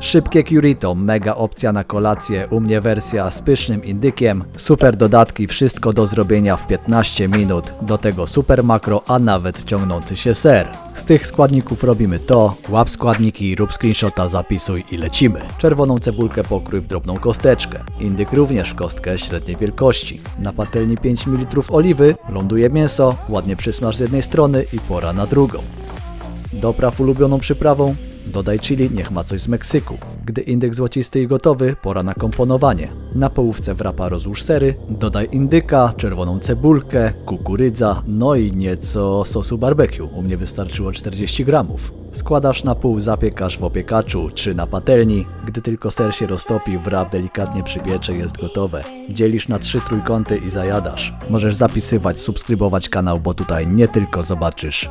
Szybkie curito, mega opcja na kolację, u mnie wersja z pysznym indykiem, super dodatki, wszystko do zrobienia w 15 minut, do tego super makro, a nawet ciągnący się ser. Z tych składników robimy to, łap składniki, rób screenshota, zapisuj i lecimy. Czerwoną cebulkę pokrój w drobną kosteczkę, indyk również w kostkę średniej wielkości. Na patelni 5 ml oliwy, ląduje mięso, ładnie przysmaż z jednej strony i pora na drugą. Dopraw ulubioną przyprawą, dodaj chili, niech ma coś z Meksyku. Gdy indyk złocisty i gotowy, pora na komponowanie. Na połówce wrapa rozłóż sery, dodaj indyka, czerwoną cebulkę, kukurydza, no i nieco sosu barbecue. U mnie wystarczyło 40 gramów. Składasz na pół, zapiekasz w opiekaczu czy na patelni. Gdy tylko ser się roztopi, wrap delikatnie przypiecze, jest gotowe. Dzielisz na 3 trójkąty i zajadasz. Możesz zapisywać, subskrybować kanał, bo tutaj nie tylko zobaczysz